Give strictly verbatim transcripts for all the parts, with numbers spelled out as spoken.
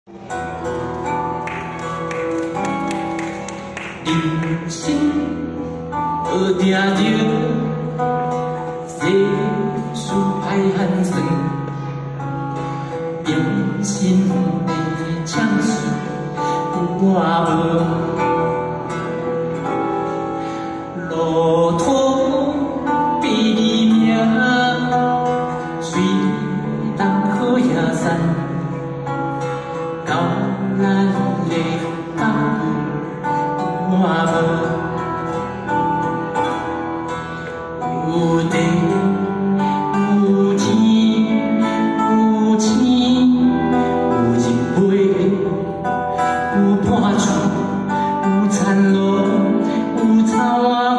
人生好定定，世事歹寒酸，用心的唱词有我无。 路途比你命，水东好野山，到咱的北我无。有地有天有星，有日晷，有破厝，有田路，有草啊。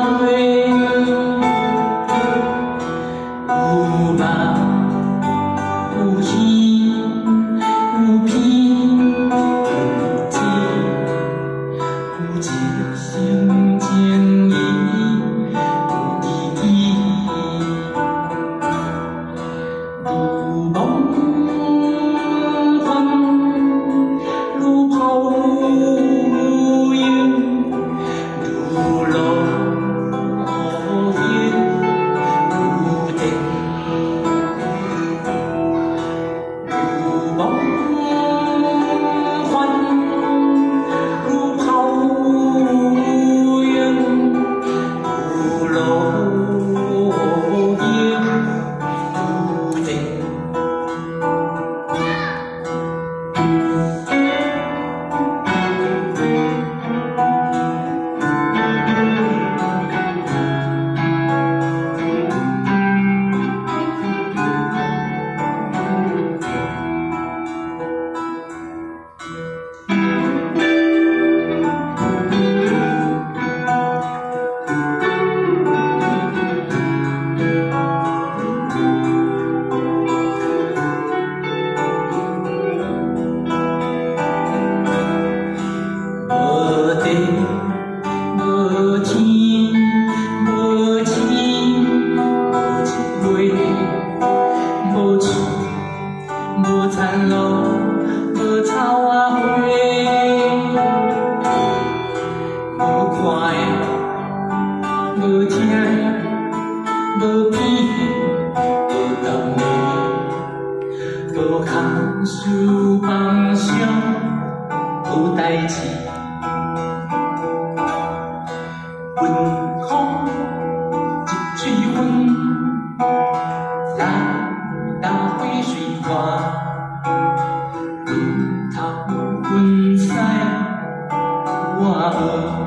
无田路，无草啊花，无看的，无听的，无片的，无甘的，无空思梦想，无代志。云空一嘴云，来打花水花。 云头云彩，我无。